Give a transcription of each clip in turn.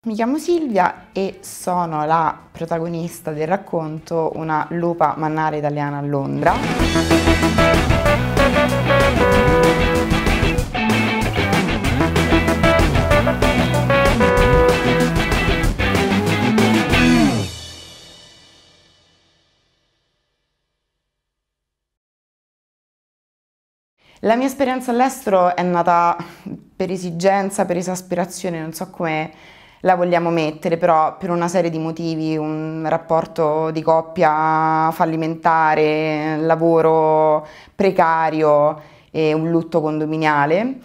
Mi chiamo Silvia e sono la protagonista del racconto Una lupa mannara italiana a Londra. La mia esperienza all'estero è nata per esigenza, per esasperazione, non so come la vogliamo mettere, però per una serie di motivi, un rapporto di coppia fallimentare, lavoro precario e un lutto condominiale,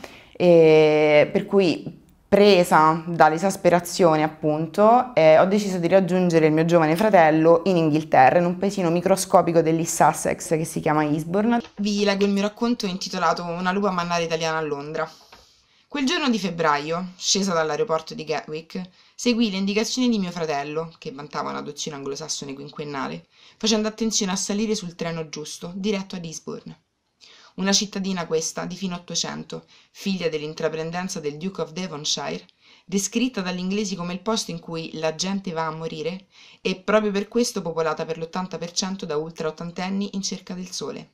e per cui presa dall'esasperazione appunto, ho deciso di raggiungere il mio giovane fratello in Inghilterra, in un paesino microscopico dell'East Sussex che si chiama Eastbourne. Vi leggo il mio racconto intitolato Una lupa mannara italiana a Londra. Quel giorno di febbraio, scesa dall'aeroporto di Gatwick, seguii le indicazioni di mio fratello, che vantava un'adozione anglosassone quinquennale, facendo attenzione a salire sul treno giusto, diretto ad Eastbourne. Una cittadina questa, di fine Ottocento, figlia dell'intraprendenza del Duke of Devonshire, descritta dagli inglesi come il posto in cui la gente va a morire, e proprio per questo popolata per l'80% da ultra-ottantenni in cerca del sole.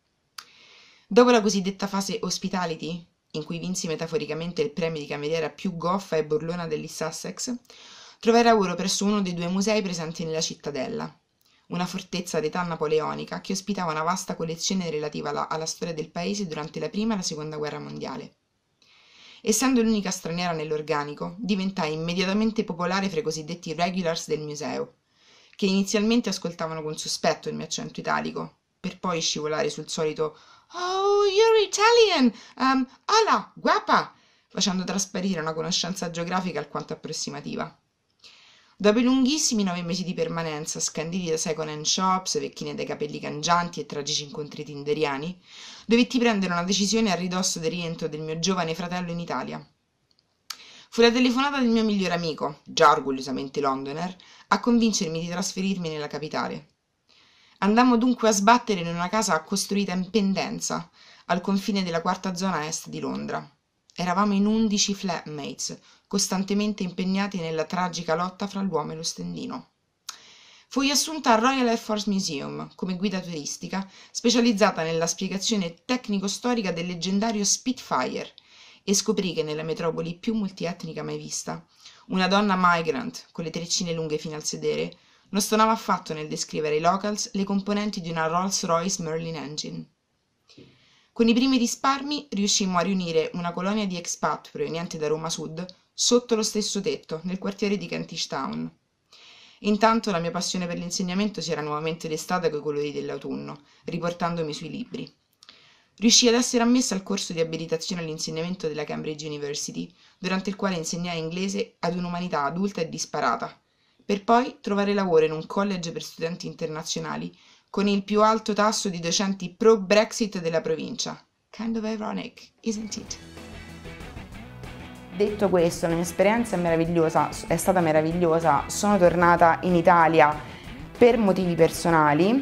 Dopo la cosiddetta fase hospitality, in cui vinsi metaforicamente il premio di cameriera più goffa e burlona dell'East Sussex, trovai lavoro presso uno dei 2 musei presenti nella cittadella, una fortezza d'età napoleonica che ospitava una vasta collezione relativa alla storia del paese durante la Prima e la Seconda Guerra Mondiale. Essendo l'unica straniera nell'organico, diventai immediatamente popolare fra i cosiddetti regulars del museo, che inizialmente ascoltavano con sospetto il mio accento italico, per poi scivolare sul solito «Oh, you're Italian! Hola, guapa!», facendo trasparire una conoscenza geografica alquanto approssimativa. Dopo i lunghissimi 9 mesi di permanenza, scanditi da second-hand shops, vecchine dai capelli cangianti e tragici incontri tinderiani, dovetti prendere una decisione a ridosso del rientro del mio giovane fratello in Italia. Fu la telefonata del mio migliore amico, già orgogliosamente londoner, a convincermi di trasferirmi nella capitale. Andammo dunque a sbattere in una casa costruita in pendenza, al confine della 4ª zona est di Londra. Eravamo in 11 flatmates, costantemente impegnati nella tragica lotta fra l'uomo e lo stendino. Fui assunta al Royal Air Force Museum come guida turistica, specializzata nella spiegazione tecnico-storica del leggendario Spitfire, e scoprì che nella metropoli più multietnica mai vista, una donna migrant, con le treccine lunghe fino al sedere, non stonava affatto nel descrivere ai locals le componenti di una Rolls-Royce Merlin Engine. Con i primi risparmi riuscimmo a riunire una colonia di expat provenienti da Roma Sud sotto lo stesso tetto, nel quartiere di Kentish Town. Intanto la mia passione per l'insegnamento si era nuovamente destata coi colori dell'autunno, riportandomi sui libri. Riuscii ad essere ammessa al corso di abilitazione all'insegnamento della Cambridge University, durante il quale insegnai inglese ad un'umanità adulta e disparata, per poi trovare lavoro in un college per studenti internazionali con il più alto tasso di docenti pro-Brexit della provincia. Kind of ironic, isn't it? Detto questo, la mia esperienza è stata meravigliosa. Sono tornata in Italia per motivi personali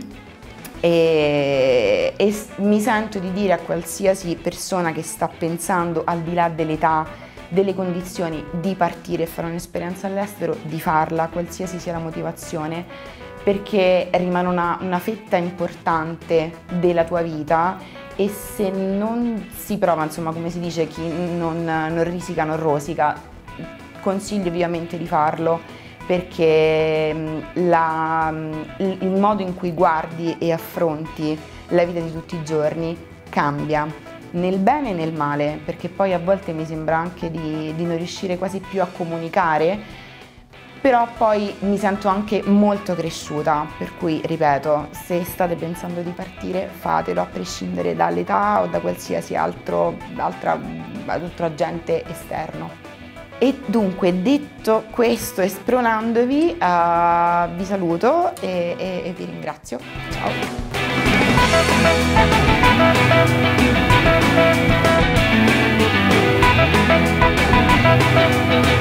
e mi sento di dire a qualsiasi persona che sta pensando, al di là dell'età, delle condizioni, di partire e fare un'esperienza all'estero, di farla, qualsiasi sia la motivazione, perché rimane una fetta importante della tua vita, e se non si prova, insomma, come si dice, chi non risica non rosica. Consiglio vivamente di farlo, perché il modo in cui guardi e affronti la vita di tutti i giorni cambia, nel bene e nel male, perché poi a volte mi sembra anche di non riuscire quasi più a comunicare, però poi mi sento anche molto cresciuta, per cui ripeto, se state pensando di partire, fatelo a prescindere dall'età o da qualsiasi altro agente esterno. E dunque, detto questo e spronandovi, vi saluto e vi ringrazio. Ciao!